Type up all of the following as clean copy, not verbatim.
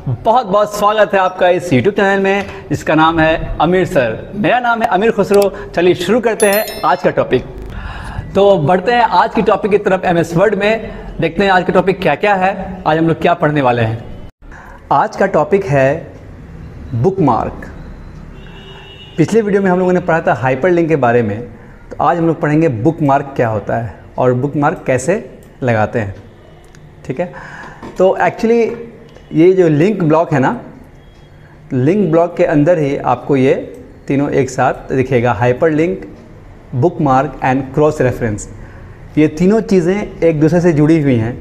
बहुत बहुत स्वागत है आपका इस YouTube चैनल में जिसका नाम है अमीर सर। मेरा नाम है अमीर खुसरो। चलिए शुरू करते हैं आज का टॉपिक। तो बढ़ते हैं आज की टॉपिक की तरफ MS वर्ड में। देखते हैं आज का टॉपिक क्या क्या है, आज हम लोग क्या पढ़ने वाले हैं। आज का टॉपिक है बुकमार्क। पिछले वीडियो में हम लोगों ने पढ़ा था हाइपरलिंक के बारे में, तो आज हम लोग पढ़ेंगे बुकमार्क क्या होता है और बुकमार्क कैसे लगाते हैं। ठीक है, तो एक्चुअली ये जो लिंक ब्लॉक है ना, लिंक ब्लॉक के अंदर ही आपको ये तीनों एक साथ दिखेगा, hyperlink, bookmark and cross reference. ये तीनों चीज़ें एक दूसरे से जुड़ी हुई हैं।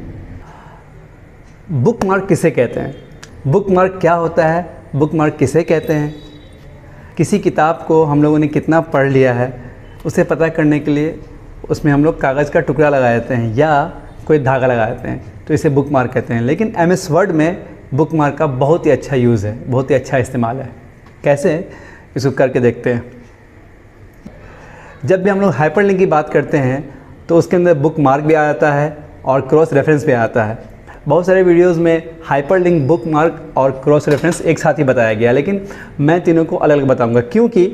बुकमार्क किसे कहते हैं, बुकमार्क क्या होता है, बुकमार्क किसे कहते हैं, किसी किताब को हम लोगों ने कितना पढ़ लिया है उसे पता करने के लिए उसमें हम लोग कागज़ का टुकड़ा लगा देते हैं या कोई धागा लगा देते हैं, तो इसे बुकमार्क कहते हैं। लेकिन MS वर्ड में बुकमार्क का बहुत ही अच्छा यूज़ है, बहुत ही अच्छा इस्तेमाल है। कैसे, इसको करके देखते हैं। जब भी हम लोग हाइपरलिंक की बात करते हैं तो उसके अंदर बुकमार्क भी आ जाता है और क्रॉस रेफरेंस भी आता है। बहुत सारे वीडियोस में हाइपरलिंक, बुकमार्क और क्रॉस रेफरेंस एक साथ ही बताया गया, लेकिन मैं तीनों को अलग अलग बताऊंगा, क्योंकि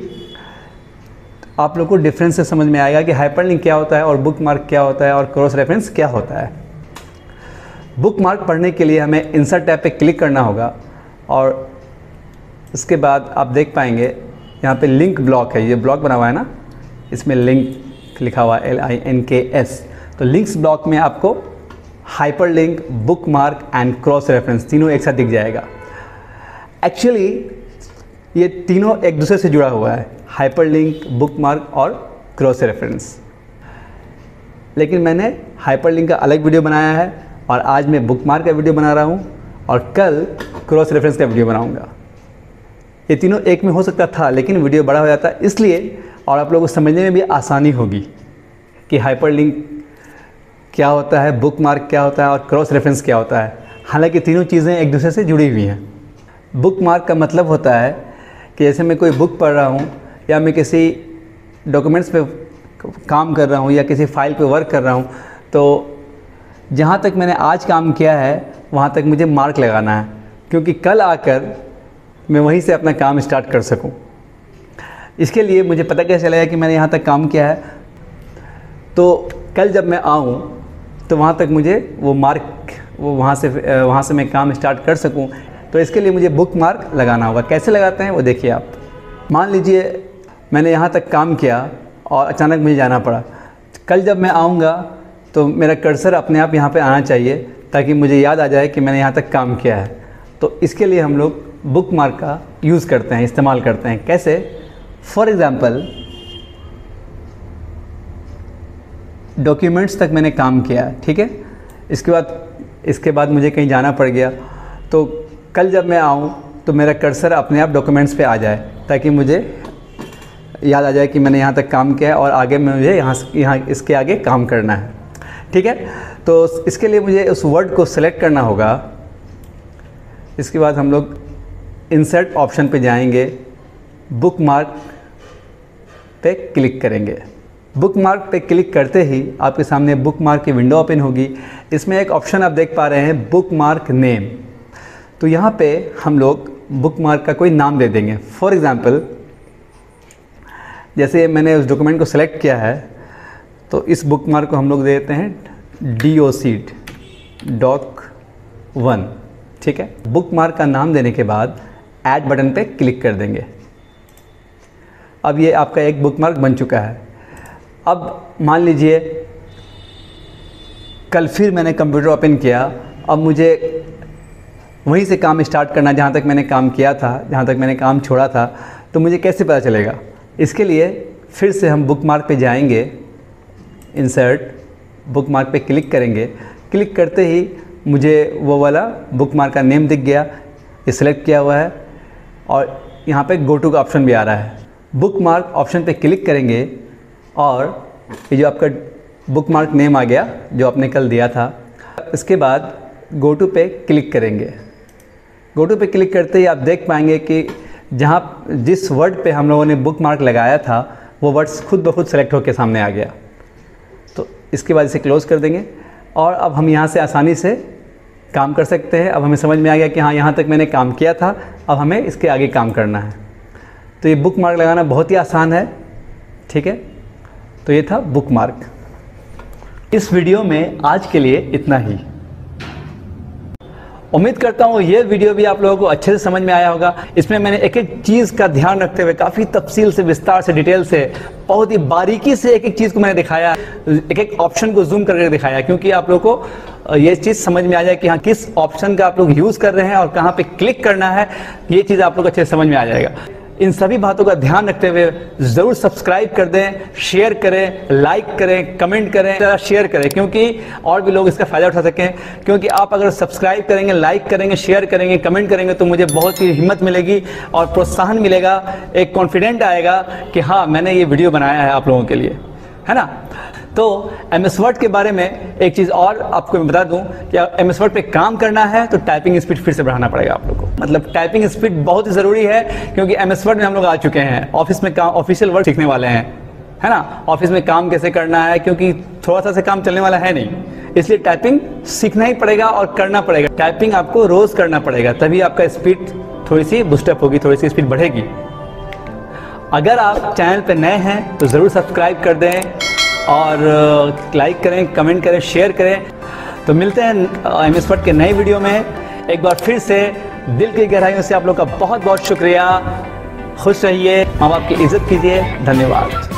आप लोग को डिफरेंस से समझ में आएगा कि हाइपरलिंक क्या होता है और बुकमार्क क्या होता है और क्रॉस रेफरेंस क्या होता है। बुकमार्क पढ़ने के लिए हमें इंसर्ट टैब पे क्लिक करना होगा और उसके बाद आप देख पाएंगे यहाँ पे लिंक ब्लॉक है, ये ब्लॉक बना हुआ है ना, इसमें लिंक लिखा हुआ है LINKS। तो लिंक्स ब्लॉक में आपको hyperlink, bookmark and cross reference तीनों एक साथ दिख जाएगा। एक्चुअली ये तीनों एक दूसरे से जुड़ा हुआ है, हाइपरलिंक, बुकमार्क और क्रॉस रेफरेंस। लेकिन मैंने हाइपरलिंक का अलग वीडियो बनाया है और आज मैं बुकमार्क का वीडियो बना रहा हूँ और कल क्रॉस रेफरेंस का वीडियो बनाऊँगा। ये तीनों एक में हो सकता था लेकिन वीडियो बड़ा हो जाता इसलिए, और आप लोगों को समझने में भी आसानी होगी कि हाइपरलिंक क्या होता है, बुकमार्क क्या होता है और क्रॉस रेफरेंस क्या होता है। हालांकि तीनों चीज़ें एक दूसरे से जुड़ी हुई हैं। बुकमार्क का मतलब होता है कि जैसे मैं कोई बुक पढ़ रहा हूँ या मैं किसी डॉक्यूमेंट्स पे काम कर रहा हूँ या किसी फाइल पे वर्क कर रहा हूँ, तो जहाँ तक मैंने आज काम किया है वहाँ तक मुझे मार्क लगाना है, क्योंकि कल आकर मैं वहीं से अपना काम स्टार्ट कर सकूँ। इसके लिए मुझे पता कैसे चलेगा कि मैंने यहाँ तक काम किया है, तो कल जब मैं आऊँ तो वहाँ तक मुझे वो मार्क, वो वहाँ से मैं काम स्टार्ट कर सकूँ। तो इसके लिए मुझे बुकमार्क लगाना होगा। कैसे लगाते हैं वो देखिए आप। मान लीजिए मैंने यहाँ तक काम किया और अचानक मुझे जाना पड़ा। कल जब मैं आऊँगा तो मेरा कर्सर अपने आप यहाँ पे आना चाहिए ताकि मुझे याद आ जाए कि मैंने यहाँ तक काम किया है। तो इसके लिए हम लोग बुकमार्क का यूज़ करते हैं, इस्तेमाल करते हैं। कैसे, फॉर एग्ज़ाम्पल डॉक्यूमेंट्स तक मैंने काम किया, ठीक है, इसके बाद मुझे कहीं जाना पड़ गया, तो कल जब मैं आऊँ तो मेरा कर्सर अपने आप डॉक्यूमेंट्स पे आ जाए ताकि मुझे याद आ जाए कि मैंने यहाँ तक काम किया है और आगे मुझे यहाँ इसके आगे काम करना है। ठीक है, तो इसके लिए मुझे उस वर्ड को सेलेक्ट करना होगा। इसके बाद हम लोग इंसर्ट ऑप्शन पे जाएंगे, बुकमार्क पे क्लिक करेंगे। बुकमार्क पे क्लिक करते ही आपके सामने बुकमार्क की विंडो ओपन होगी। इसमें एक ऑप्शन आप देख पा रहे हैं, बुकमार्क नेम। तो यहाँ पे हम लोग बुकमार्क का कोई नाम दे देंगे। फॉर एग्ज़ाम्पल जैसे मैंने उस डॉक्यूमेंट को सेलेक्ट किया है तो इस बुकमार्क को हम लोग देते हैं doc1। ठीक है, बुकमार्क का नाम देने के बाद ऐड बटन पे क्लिक कर देंगे। अब ये आपका एक बुकमार्क बन चुका है। अब मान लीजिए कल फिर मैंने कंप्यूटर ओपन किया, अब मुझे वहीं से काम स्टार्ट करना जहाँ तक मैंने काम किया था, जहाँ तक मैंने काम छोड़ा था, तो मुझे कैसे पता चलेगा। इसके लिए फिर से हम बुकमार्क पे जाएंगे, इंसर्ट, बुकमार्क पे क्लिक करेंगे। क्लिक करते ही मुझे वो वाला बुकमार्क का नेम दिख गया, ये सिलेक्ट किया हुआ है और यहाँ पे गो टू का ऑप्शन भी आ रहा है। बुकमार्क ऑप्शन पे क्लिक करेंगे और ये जो आपका बुकमार्क नेम आ गया जो आपने कल दिया था। इसके बाद गो टू पे क्लिक करेंगे। गो टू पे क्लिक करते ही आप देख पाएंगे कि जिस वर्ड पे हम लोगों ने बुकमार्क लगाया था वो वर्ड्स खुद ब खुद सेलेक्ट होकर सामने आ गया। तो इसके बाद इसे क्लोज़ कर देंगे और अब हम यहाँ से आसानी से काम कर सकते हैं। अब हमें समझ में आ गया कि हाँ, यहाँ तक मैंने काम किया था, अब हमें इसके आगे काम करना है। तो ये बुक मार्क लगाना बहुत ही आसान है, ठीक है। तो ये था बुक मार्क। इस वीडियो में आज के लिए इतना ही। उम्मीद करता हूँ ये वीडियो भी आप लोगों को अच्छे से समझ में आया होगा। इसमें मैंने एक एक चीज़ का ध्यान रखते हुए काफ़ी तफसील से, विस्तार से, डिटेल से, बहुत ही बारीकी से एक एक चीज़ को मैंने दिखाया, एक एक ऑप्शन को जूम करके दिखाया, क्योंकि आप लोगों को ये चीज़ समझ में आ जाए कि हाँ, किस ऑप्शन का आप लोग यूज़ कर रहे हैं और कहाँ पे क्लिक करना है, ये चीज़ आप लोग अच्छे से समझ में आ जाएगा। इन सभी बातों का ध्यान रखते हुए ज़रूर सब्सक्राइब कर दें, शेयर करें, लाइक करें, कमेंट करें, ज़रा शेयर करें, क्योंकि और भी लोग इसका फ़ायदा उठा सकें। क्योंकि आप अगर सब्सक्राइब करेंगे, लाइक करेंगे, शेयर करेंगे, कमेंट करेंगे तो मुझे बहुत ही हिम्मत मिलेगी और प्रोत्साहन मिलेगा, एक कॉन्फिडेंट आएगा कि हाँ, मैंने ये वीडियो बनाया है आप लोगों के लिए, है ना। तो MS वर्ड के बारे में एक चीज़ और आपको मैं बता दूं कि MS वर्ड पे काम करना है तो टाइपिंग स्पीड फिर से बढ़ाना पड़ेगा आप लोगों को। मतलब टाइपिंग स्पीड बहुत ही ज़रूरी है, क्योंकि MS वर्ड में हम लोग आ चुके हैं, ऑफिस में काम, ऑफिशियल वर्ड सीखने वाले हैं, है ना। ऑफिस में काम कैसे करना है, क्योंकि थोड़ा सा से काम चलने वाला है नहीं, इसलिए टाइपिंग सीखना ही पड़ेगा और करना पड़ेगा। टाइपिंग आपको रोज़ करना पड़ेगा, तभी आपका स्पीड थोड़ी सी बूस्टअप होगी, थोड़ी सी स्पीड बढ़ेगी। अगर आप चैनल पर नए हैं तो ज़रूर सब्सक्राइब कर दें और लाइक करें, कमेंट करें, शेयर करें। तो मिलते हैं MS वर्ड के नए वीडियो में। एक बार फिर से दिल की गहराइयों से आप लोग का बहुत बहुत शुक्रिया। खुश रहिए, माँ बाप की इज्जत कीजिए। धन्यवाद।